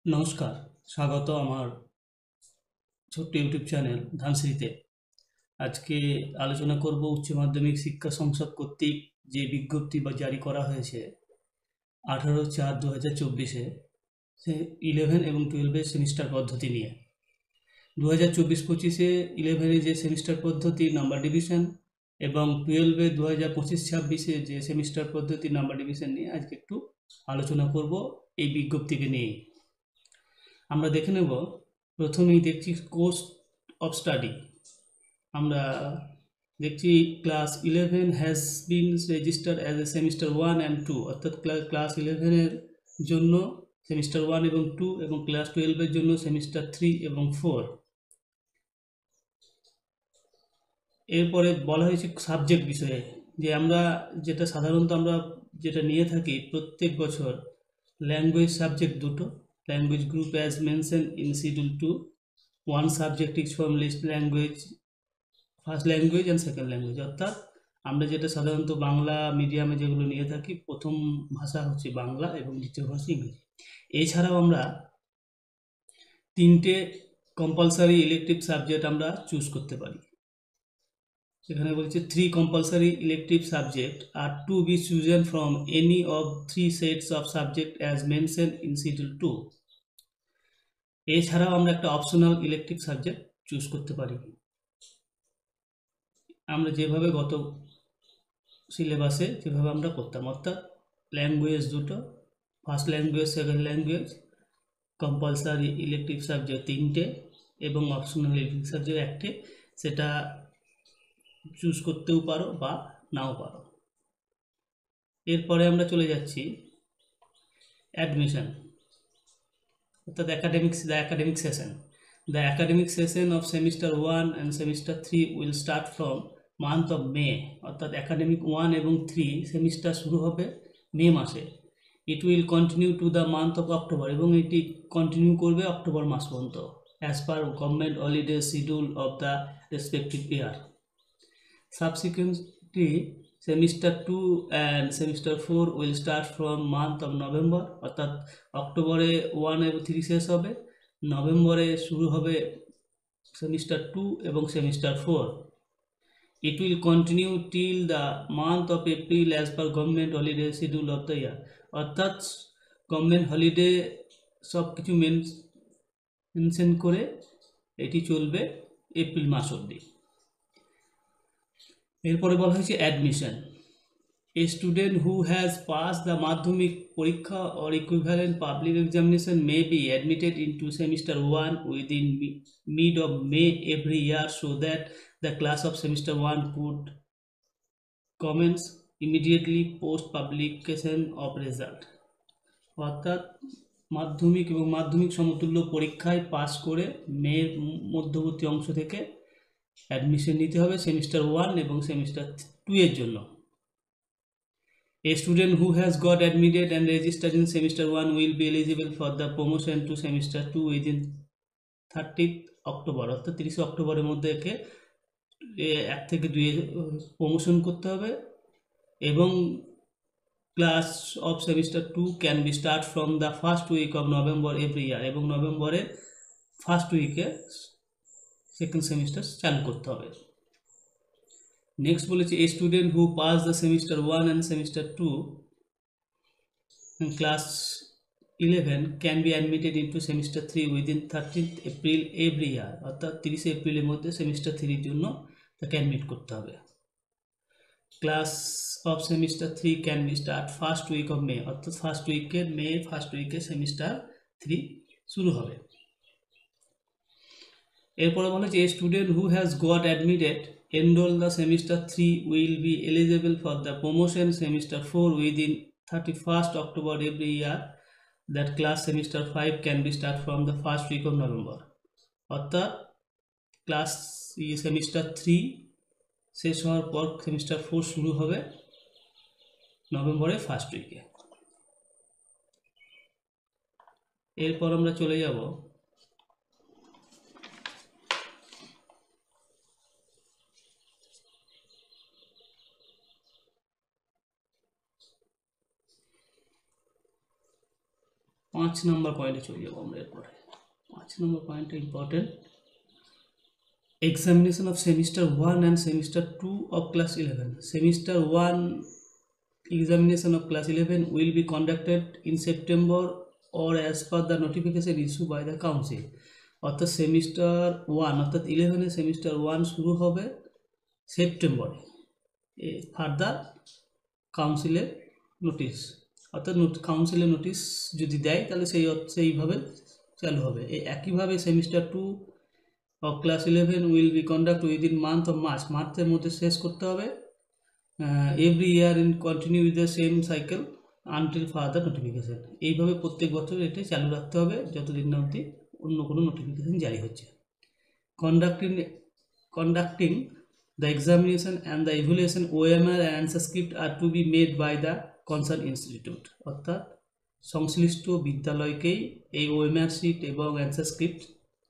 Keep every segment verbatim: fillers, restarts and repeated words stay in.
নমস্কার, স্বাগত আমার ছোট্ট ইউটিউব চ্যানেল ধানশ্রীতে। আজকে আলোচনা করব উচ্চ মাধ্যমিক শিক্ষা সংসদ কর্তৃক যে বিজ্ঞপ্তি বা জারি করা হয়েছে আঠারো চার দু হাজার চব্বিশে সে ইলেভেন এবং টুয়েলভের সেমিস্টার পদ্ধতি নিয়ে। দু হাজার চব্বিশ পঁচিশে ইলেভেনে যে সেমিস্টার পদ্ধতি নাম্বার ডিভিশন এবং টুয়েলভে দু হাজার পঁচিশ ছাব্বিশে যে সেমিস্টার পদ্ধতি নাম্বার ডিভিশন নিয়ে আজকে একটু আলোচনা করব এই বিজ্ঞপ্তিকে নিয়ে। আমরা দেখে নেব, প্রথমেই দেখছি কোর্স অফ স্টাডি। আমরা দেখছি class eleven has been registered as a semester one and two, অর্থাৎ ক্লাস ইলেভেনের জন্য সেমিস্টার ওয়ান এবং টু এবং ক্লাস টুয়েলভের জন্য সেমিস্টার থ্রি এবং ফোর। এরপরে বলা হয়েছে সাবজেক্ট বিষয়ে, যে আমরা যেটা সাধারণত আমরা যেটা নিয়ে থাকি প্রত্যেক বছর, ল্যাঙ্গুয়েজ সাবজেক্ট দুটো, language group as mention in schedule two, one subject is from list language, first language and second language. অর্থাৎ আমরা যেটা সাধারণত বাংলা মিডিয়ামে যেগুলো নিয়ে থাকি, প্রথম ভাষা হচ্ছে বাংলা এবং দ্বিতীয় ভাষা ইংরেজি। এছাড়াও আমরা তিনটে কম্পালসারি ইলেকটিভ সাবজেক্ট আমরা চুজ করতে পারি। এখানে বলছে three compulsory elective subject are to be chosen from any of three sets of subject as mention in schedule two. এছাড়াও আমরা একটা অপশনাল ইলেকটিভ সাবজেক্ট চুজ করতে পারি। আমরা যেভাবে গত সিলেবাসে যেভাবে আমরা করতাম, অর্থাৎ ল্যাঙ্গুয়েজ দুটো, first language second language, compulsory elective subject তিনটে এবং অপশনাল ইলেকটিভ সাবজেক্ট একটে, সেটা চুজ করতেও পারো বা নাও পারো। এরপরে আমরা চলে যাচ্ছি অ্যাডমিশন, অর্থাৎ academics the academic session. The academic session of semester one and semester three will start from month of May, অর্থাৎ অ্যাকাডেমিক ওয়ান এবং থ্রি সেমিস্টার শুরু হবে মে মাসে। It will continue to the month of October, এবং এটি continue করবে October মাস পর্যন্ত, as per government holiday schedule of the respective year. Subsequently, semester two and semester four will start from month of November, অর্থাৎ অক্টোবরে one এবং three শেষ হবে, নভেম্বরে শুরু হবে সেমিস্টার টু এবং semester four. It will continue till the month of April as per government holiday schedule of the year, অর্থাৎ গভর্নমেন্ট হলিডে সব কিছু মেনশন করে এটি চলবে এপ্রিল মাস অবধি। এরপরে বলা হয়েছে admission. A student who has pass the Madhyamik পরীক্ষা or equivalent public examination may be admitted into semester one within mid of May every year, so that the class of semester one could commence immediately post publication of result. অর্থাৎ মাধ্যমিক এবং মাধ্যমিক সমতুল্য পরীক্ষায় pass করে মের মধ্যবর্তী অংশ থেকে অ্যাডমিশন নিতে হবে সেমিস্টার ওয়ান এবং সেমিস্টার টু এর জন্য। A student who has got admitted and registered in semester one will be eligible for the promotion to semester two within thirtieth October, অর্থাৎ তিরিশে অক্টোবরের মধ্যে একে এক থেকে দুই প্রমোশন করতে হবে, এবং class of semester two can be start from the first week of November every year, এবং নভেম্বরের ফার্স্ট উইকে সেকেন্ড সেমিস্টার চালু করতে হবে। নেক্সট বলেছে a student who pass the semester one and semester two class eleven can be admitted into semester three within thirteenth April every year, অর্থাৎ তিরিশে এপ্রিলের মধ্যে সেমিস্টার থ্রির জন্য তাকে অ্যাডমিট করতে হবে। Class of semester three can be start first week of May, অর্থাৎ ফার্স্ট উইকের মে ফার্স্ট উইকে সেমিস্টার থ্রি শুরু হবে। এরপরে বলা হচ্ছে a student who has got admitted enroll the semester three will be eligible for the promotion semester four within thirty-first October every year, that class semester five can be start from the first week of November, অর্থাৎ class semester three শেষ হওয়ার পর semester four শুরু হবে নভেম্বরের first উইকে। এরপর আমরা চলে যাব পাঁচ নম্বর পয়েন্টে চলে যাবো আমরা এরপরে। পাঁচ নম্বর পয়েন্টটা important. Examination of semester one and semester two of class eleven. Semester one examination of class eleven will be conducted in September or as per the notification issued by the council. অর্থাৎ semester one অর্থাৎ ইলেভেনের semester one শুরু হবে সেপ্টেম্বরে, further কাউন্সিলের notice, অর্থাৎ কাউন্সিলের notice যদি দেয় তাহলে সেই সেইভাবে চালু হবে। এই একইভাবে semester two of class eleven will be conducted within month of March, মার্চের মধ্যে শেষ করতে হবে। Every year in continue with the same cycle until further notification. এইভাবে প্রত্যেক বছর এটা চালু রাখতে হবে যতদিন না অবধি অন্য কোনো নোটিফিকেশন জারি হচ্ছে। Conducting conducting the examination and the evaluation OMR and answer script are to be made by the concern institute. অর্থাৎ সংশ্লিষ্ট বিদ্যালয়কেই এই ওএমআর শিট এবং অ্যান্সার স্ক্রিপ্ট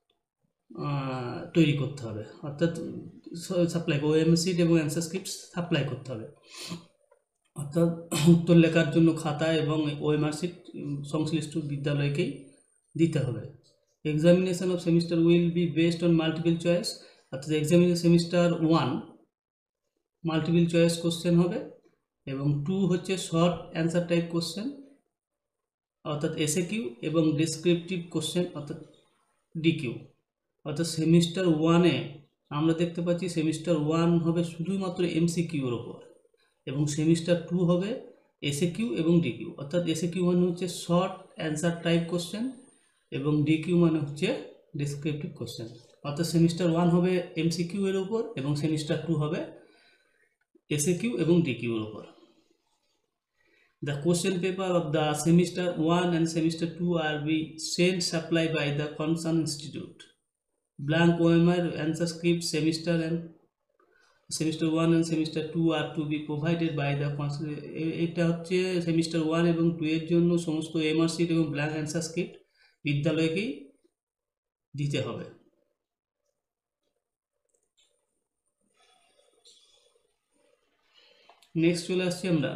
তৈরি করতে হবে, অর্থাৎ সাপ্লাই ওএমআর শিট এবং অ্যান্সার স্ক্রিপ্ট সাপ্লাই করতে হবে। অর্থাৎ উত্তর লেখার জন্য খাতা এবং ওএমআর শিট সংশ্লিষ্ট বিদ্যালয়কেই দিতে হবে। Examination of semester will be based on multiple choice, অর্থাৎ examination semester one multiple choice question হবে এবং টু হচ্ছে শর্ট অ্যান্সার টাইপ কোশ্চেন অর্থাৎ এসএ কিউ এবং ডেসক্রিপটিভ কোশ্চেন অর্থাৎ ডিকিউ। অর্থাৎ সেমিস্টার ওয়ানে আমরা দেখতে পাচ্ছি সেমিস্টার ওয়ান হবে শুধুমাত্র এমসিকিউর ওপর এবং সেমিস্টার টু হবে এসএ কিউ এবং ডিকিউ। অর্থাৎ এসএ কিউ মানে হচ্ছে শর্ট অ্যান্সার টাইপ কোশ্চেন এবং ডিকিউ মানে হচ্ছে ডেসক্রিপটিভ কোশ্চেন। অর্থাৎ সেমিস্টার ওয়ান হবে এমসিকিউ এর উপর এবং সেমিস্টার টু হবে এসএ কিউ এবং ডিকিউ এর উপর। The question paper of the semester one and semester two are be sent supplied by the concerned institute. Blank O M R answer script semester and semester one and semester two are to be provided by the concerned. এটা হচ্ছে semester one এবং two এর জন্য সমস্ত OMR sheet এবং blank answer script বিদ্যালয়কেই দিতে হবে। নেক্সট চলে আসছি আমরা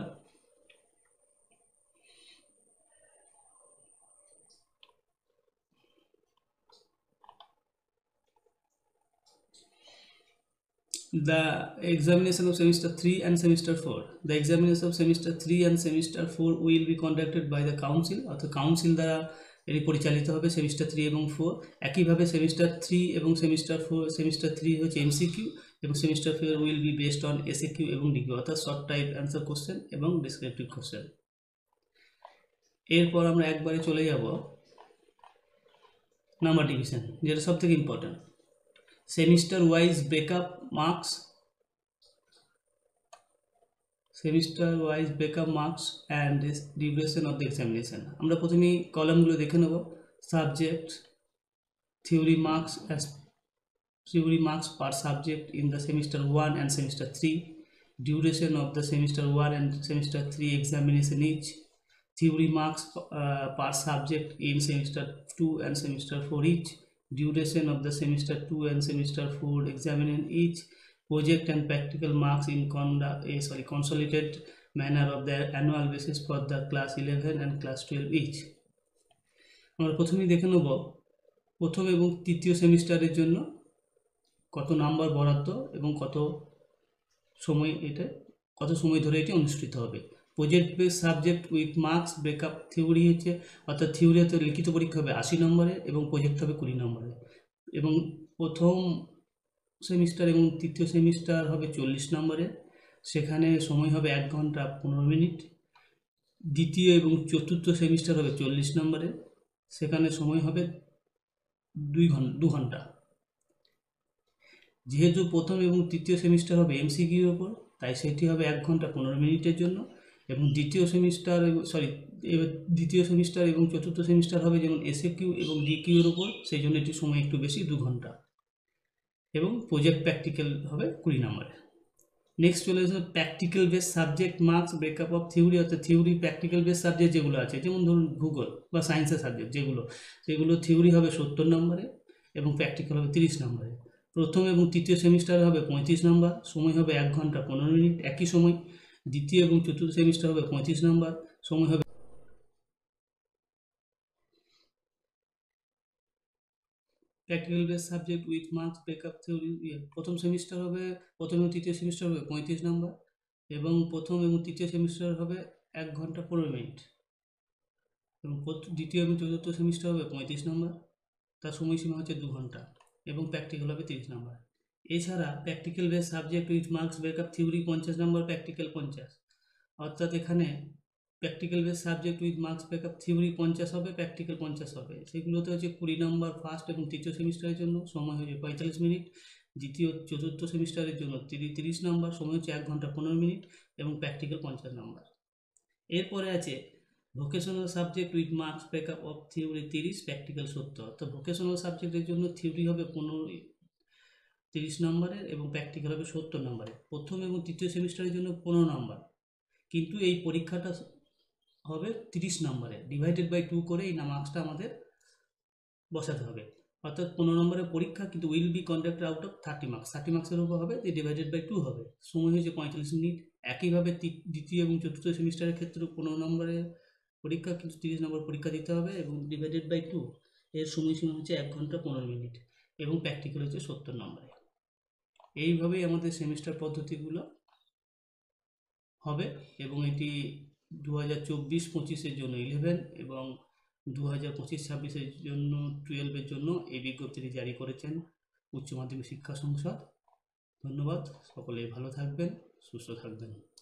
the examination of semester three and semester four. The examination of semester three and semester four will be conducted by the council, অর্থাৎ কাউন্সিল দ্বারা এটি পরিচালিত হবে সেমিস্টার থ্রি এবং ফোর। একইভাবে সেমিস্টার থ্রি এবং সেমিস্টার ফোর সেমিস্টার থ্রি হচ্ছে MCQ এবং semester four will be based on SAQ এবং ডিকিউ অর্থাৎ শর্ট টাইপ অ্যান্সার কোশ্চেন এবং ডেসক্রিপটিভ কোশ্চেন। এরপর আমরা একবারে চলে যাব নাম্বার ডিভিশন, যেটা সব থেকে important. Semester wise breakup marks semester wise breakup marks and duration of the examination. আমরা প্রথমেই কলামগুলো দেখে নেব। Subject theory marks as theory marks per subject in the semester one and semester three, duration of the semester one and semester থ্রি এক্সামিনেশন ইচ, theory marks uh, per subject in semester two and semester four each, duration of the semester two and semester four examination each, project and practical marks in conduct, uh, sorry, consolidated manner of the annual basis for the class eleven and class twelve each. আমরা প্রথমেই দেখে নেব প্রথম এবং তৃতীয় সেমিস্টারের জন্য কত নাম্বার বরাদ্দ এবং কত সময় এটা কত সময় ধরে এটি অনুষ্ঠিত হবে। Project base subject with marks breakup theory হচ্ছে অর্থাৎ থিওরিতে লিখিত পরীক্ষা হবে আশি নম্বরে এবং প্রজেক্ট হবে কুড়ি নম্বরে এবং প্রথম সেমিস্টার এবং তৃতীয় সেমিস্টার হবে চল্লিশ নম্বরে, সেখানে সময় হবে এক ঘন্টা পনেরো মিনিট। দ্বিতীয় এবং চতুর্থ সেমিস্টার হবে চল্লিশ নম্বরে, সেখানে সময় হবে দুই ঘন্টা দু ঘন্টা। যেহেতু প্রথম এবং তৃতীয় সেমিস্টার হবে এমসিকিউর ওপর তাই সেটি হবে এক ঘন্টা পনেরো মিনিটের জন্য এবং দ্বিতীয় সেমিস্টার সরি দ্বিতীয় সেমিস্টার এবং চতুর্থ সেমিস্টার হবে যেমন এসএকিউ এবং ডিকিউর ওপর, সেই জন্য এটি সময় একটু বেশি দু ঘন্টা এবং প্রজেক্ট প্র্যাকটিক্যাল হবে কুড়ি নম্বরে। নেক্সট চলে আসবে practical base subject marks breakup of theory, অর্থাৎ থিওরি প্র্যাকটিক্যাল বেস সাবজেক্ট যেগুলো আছে যেমন ধরুন ভূগোল বা সায়েন্সের সাবজেক্ট যেগুলো সেগুলো থিওরি হবে সত্তর নম্বরে এবং প্র্যাকটিক্যাল হবে তিরিশ নম্বরে। প্রথম এবং তৃতীয় সেমিস্টারে হবে পঁয়ত্রিশ নম্বর, সময় হবে এক ঘন্টা পনেরো মিনিট একই সময়। দ্বিতীয় এবং চতুর্থ সেমিস্টার হবে পঁয়ত্রিশ নম্বর, সময় হবে practical base subject with marks breakup theory. প্রথম সেমিস্টার হবে, প্রথম এবং তৃতীয় সেমিস্টার হবে পঁয়ত্রিশ নম্বর, এবং প্রথম এবং তৃতীয় সেমিস্টার হবে এক ঘন্টা পনেরো মিনিট, এবং দ্বিতীয় এবং চতুর্থ সেমিস্টার হবে পঁয়ত্রিশ নম্বর, তার সময়সীমা হচ্ছে দু ঘন্টা, এবং প্র্যাকটিক্যাল হবে তিরিশ নম্বর। এছাড়া practical base subject with marks breakup theory পঞ্চাশ নম্বর, প্র্যাকটিক্যাল পঞ্চাশ, অর্থাৎ এখানে practical base subject with marks breakup theory পঞ্চাশ হবে, প্র্যাকটিক্যাল পঞ্চাশ হবে। সেগুলোতে হচ্ছে কুড়ি নম্বর ফার্স্ট এবং তৃতীয় সেমিস্টারের জন্য, সময় হচ্ছে পঁয়তাল্লিশ মিনিট। দ্বিতীয় চতুর্থ সেমিস্টারের জন্য তিরিশ নম্বর, সময় হচ্ছে এক ঘন্টা পনেরো মিনিট, এবং প্র্যাকটিক্যাল পঞ্চাশ নম্বর। এরপরে আছে vocational subject with marks breakup of theory তিরিশ, প্র্যাকটিক্যাল সত্তর। তো ভোকেশনাল সাবজেক্টের জন্য থিওরি হবে পনেরো তিরিশ নম্বরের, এবং প্র্যাকটিক্যাল হবে সত্তর নম্বরের। প্রথম এবং তৃতীয় সেমিস্টারের জন্য পনেরো নম্বর, কিন্তু এই পরীক্ষাটা হবে তিরিশ নম্বরে, ডিভাইডেড বাই টু করে এই মার্কসটা আমাদের বসাতে হবে। অর্থাৎ পনেরো নম্বরের পরীক্ষা, কিন্তু will be conducted out of thirty marks, thirty মার্কসের উপর হবে, যে ডিভাইডেড বাই টু হবে। সময় হয়েছে পঁয়তাল্লিশ মিনিট। একইভাবে দ্বিতীয় এবং চতুর্থ সেমিস্টারের ক্ষেত্রে পনেরো নম্বরের পরীক্ষা, কিন্তু তিরিশ নম্বর পরীক্ষা দিতে হবে, এবং ডিভাইডেড বাই টু, এর সময়সীমা হচ্ছে এক ঘন্টা পনেরো মিনিট, এবং প্র্যাকটিক্যাল হচ্ছে সত্তর নম্বরে। এইভাবেই আমাদের সেমিস্টার পদ্ধতিগুলো হবে, এবং এটি দু হাজার চব্বিশ পঁচিশের জন্য ইলেভেন, এবং দু হাজার পঁচিশ ছাব্বিশের জন্য টুয়েলভের জন্য এই বিজ্ঞপ্তিটি জারি করেছেন উচ্চ মাধ্যমিক শিক্ষা সংসদ। ধন্যবাদ, সকলে ভালো থাকবেন, সুস্থ থাকবেন।